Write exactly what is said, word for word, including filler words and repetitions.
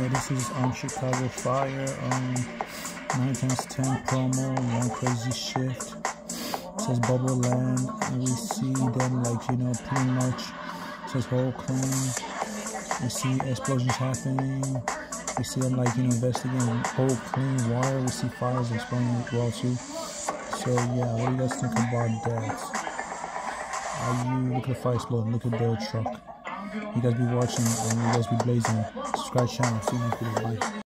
Yeah, this is on um, Chicago Fire, um, nine times ten promo, one crazy shift. It says Bubble Land, and we see them like, you know, pretty much, it says whole clean. We see explosions happening. We see them like, you know, investigating whole clean water. We see fires exploding as well too. So yeah, what do you guys think about that? Are you, look at the fire exploding, look at their truck. You guys be watching and you guys be blazing. Subscribe channel, see you next video. Bye.